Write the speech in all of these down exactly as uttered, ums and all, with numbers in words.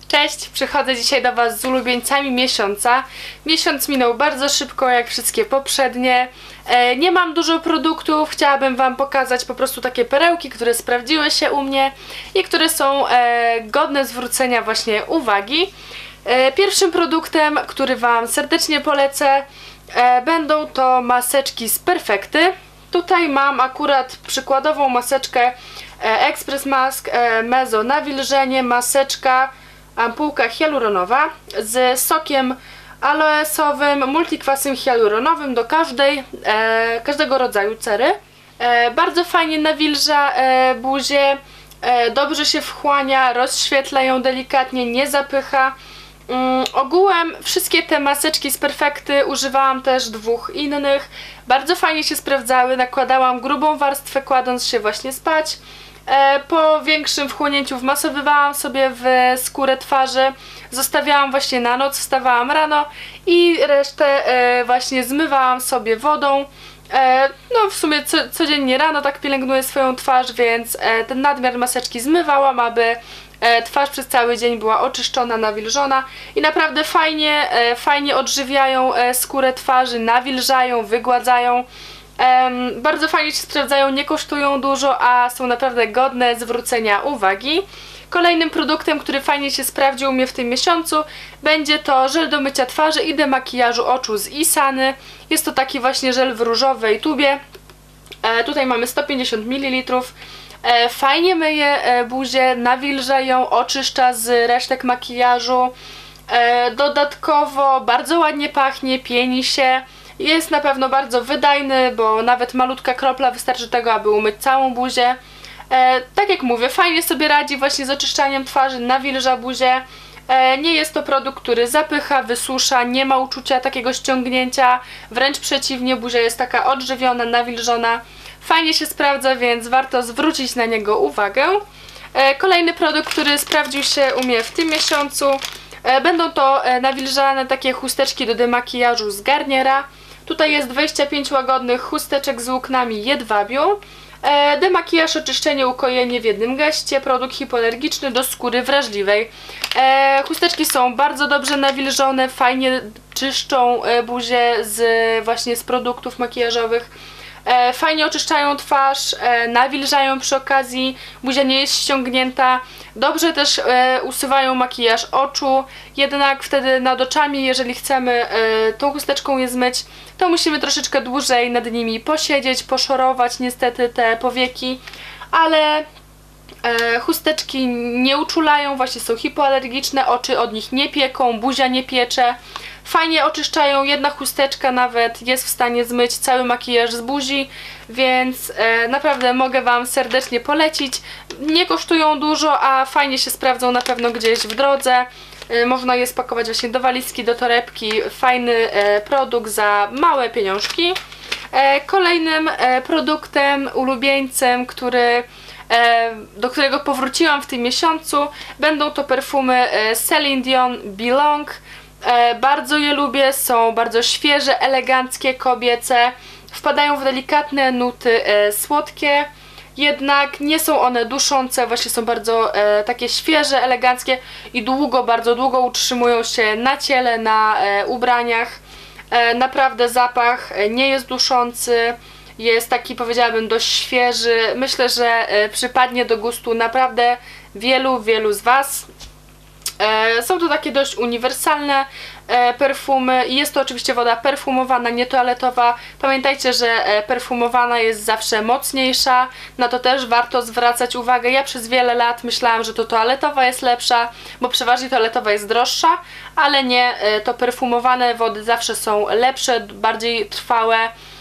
Cześć, przychodzę dzisiaj do Was z ulubieńcami miesiąca. Miesiąc minął bardzo szybko, jak wszystkie poprzednie. E, nie mam dużo produktów, chciałabym Wam pokazać po prostu takie perełki, które sprawdziły się u mnie i które są e, godne zwrócenia właśnie uwagi. E, pierwszym produktem, który Wam serdecznie polecę, e, będą to maseczki z Perfekty. Tutaj mam akurat przykładową maseczkę e, Express Mask e, Mezo Nawilżenie, maseczka ampułka hialuronowa z sokiem aloesowym, multikwasem hialuronowym do każdej, e, każdego rodzaju cery. E, bardzo fajnie nawilża e, buzię, e, dobrze się wchłania, rozświetla ją delikatnie, nie zapycha. Mm, ogółem wszystkie te maseczki z Perfekty używałam też dwóch innych. Bardzo fajnie się sprawdzały, nakładałam grubą warstwę kładąc się właśnie spać. Po większym wchłonięciu wmasowywałam sobie w skórę twarzy, zostawiałam właśnie na noc, wstawałam rano i resztę właśnie zmywałam sobie wodą. No w sumie co, codziennie rano tak pielęgnuję swoją twarz, więc ten nadmiar maseczki zmywałam, aby twarz przez cały dzień była oczyszczona, nawilżona i naprawdę fajnie, fajnie odżywiają skórę twarzy, nawilżają, wygładzają. Um, bardzo fajnie się sprawdzają, nie kosztują dużo, a są naprawdę godne zwrócenia uwagi. Kolejnym produktem, który fajnie się sprawdził u mnie w tym miesiącu, będzie to żel do mycia twarzy i demakijażu oczu z Isany. Jest to taki właśnie żel w różowej tubie. E, tutaj mamy sto pięćdziesiąt mililitrów. E, fajnie myje e, buzię, nawilża ją, oczyszcza z resztek makijażu. E, dodatkowo bardzo ładnie pachnie, pieni się. Jest na pewno bardzo wydajny, bo nawet malutka kropla wystarczy tego, aby umyć całą buzię. E, tak jak mówię, fajnie sobie radzi właśnie z oczyszczaniem twarzy, nawilża buzię. E, nie jest to produkt, który zapycha, wysusza, nie ma uczucia takiego ściągnięcia. Wręcz przeciwnie, buzia jest taka odżywiona, nawilżona. Fajnie się sprawdza, więc warto zwrócić na niego uwagę. E, kolejny produkt, który sprawdził się u mnie w tym miesiącu, e, będą to e, nawilżane takie chusteczki do demakijażu z Garniera. Tutaj jest dwadzieścia pięć łagodnych chusteczek z włóknami jedwabiu. E, demakijaż, oczyszczenie, ukojenie w jednym geście. Produkt hipoalergiczny do skóry wrażliwej. E, chusteczki są bardzo dobrze nawilżone, fajnie czyszczą e, buzię z, właśnie z produktów makijażowych. E, fajnie oczyszczają twarz, e, nawilżają przy okazji, buzia nie jest ściągnięta. Dobrze też e, usuwają makijaż oczu, jednak wtedy nad oczami, jeżeli chcemy e, tą chusteczką je zmyć, to musimy troszeczkę dłużej nad nimi posiedzieć, poszorować niestety te powieki, ale e, chusteczki nie uczulają, właśnie są hipoalergiczne, oczy od nich nie pieką, buzia nie piecze. Fajnie oczyszczają, jedna chusteczka nawet jest w stanie zmyć cały makijaż z buzi, więc e, naprawdę mogę Wam serdecznie polecić. Nie kosztują dużo, a fajnie się sprawdzą na pewno gdzieś w drodze. E, można je spakować właśnie do walizki, do torebki. Fajny e, produkt za małe pieniążki. E, kolejnym e, produktem, ulubieńcem, który e, do którego powróciłam w tym miesiącu, będą to perfumy e, Celine Dion Belong. E, bardzo je lubię, są bardzo świeże, eleganckie, kobiece, wpadają w delikatne nuty e, słodkie, jednak nie są one duszące, właśnie są bardzo e, takie świeże, eleganckie i długo, bardzo długo utrzymują się na ciele, na e, ubraniach. E, naprawdę zapach nie jest duszący, jest taki, powiedziałabym, dość świeży. Myślę, że e, przypadnie do gustu naprawdę wielu, wielu z Was. E, są to takie dość uniwersalne e, perfumy i jest to oczywiście woda perfumowana, nie toaletowa. Pamiętajcie, że e, perfumowana jest zawsze mocniejsza, na to też warto zwracać uwagę. Ja przez wiele lat myślałam, że to toaletowa jest lepsza, bo przeważnie toaletowa jest droższa, ale nie, e, to perfumowane wody zawsze są lepsze, bardziej trwałe,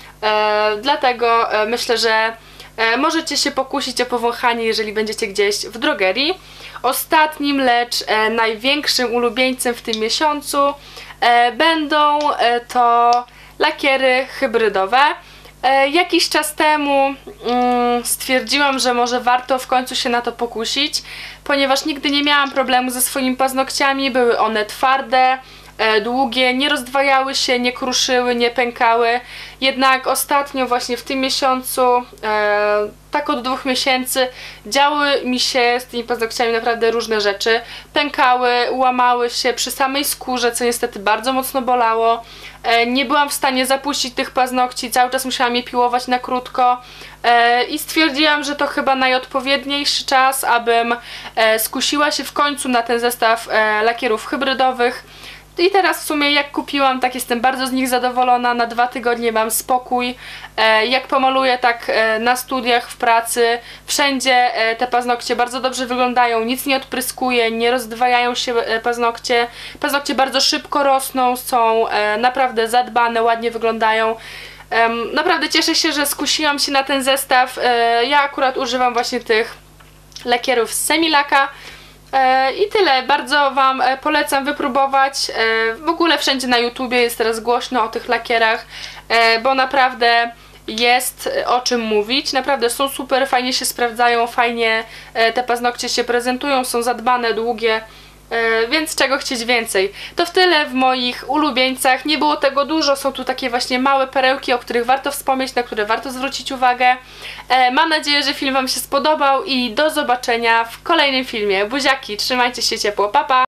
e, dlatego e, myślę, że e, możecie się pokusić o powąchanie, jeżeli będziecie gdzieś w drogerii. Ostatnim, lecz e, największym ulubieńcem w tym miesiącu e, będą e, to lakiery hybrydowe. E, jakiś czas temu mm, stwierdziłam, że może warto w końcu się na to pokusić, ponieważ nigdy nie miałam problemu ze swoimi paznokciami, były one twarde, e, długie, nie rozdwajały się, nie kruszyły, nie pękały. Jednak ostatnio właśnie w tym miesiącu, e, tak od dwóch miesięcy, działy mi się z tymi paznokciami naprawdę różne rzeczy. Pękały, łamały się przy samej skórze, co niestety bardzo mocno bolało. E, nie byłam w stanie zapuścić tych paznokci, cały czas musiałam je piłować na krótko. E, I stwierdziłam, że to chyba najodpowiedniejszy czas, abym e, skusiła się w końcu na ten zestaw e, lakierów hybrydowych. I teraz w sumie jak kupiłam, tak jestem bardzo z nich zadowolona, na dwa tygodnie mam spokój. E, jak pomaluję tak e, na studiach, w pracy, wszędzie e, te paznokcie bardzo dobrze wyglądają, nic nie odpryskuje, nie rozdwajają się e, paznokcie. Paznokcie bardzo szybko rosną, są e, naprawdę zadbane, ładnie wyglądają. E, naprawdę cieszę się, że skusiłam się na ten zestaw. E, ja akurat używam właśnie tych lakierów z Semilaka. I tyle, bardzo Wam polecam wypróbować. W ogóle wszędzie na YouTubie jest teraz głośno o tych lakierach, bo naprawdę jest o czym mówić. Naprawdę są super, fajnie się sprawdzają, fajnie te paznokcie się prezentują, są zadbane, długie. Więc czego chcieć więcej. To w tyle w moich ulubieńcach. Nie było tego dużo, są tu takie właśnie małe perełki, o których warto wspomnieć, na które warto zwrócić uwagę. Mam nadzieję, że film Wam się spodobał i do zobaczenia w kolejnym filmie. Buziaki, trzymajcie się ciepło, pa pa!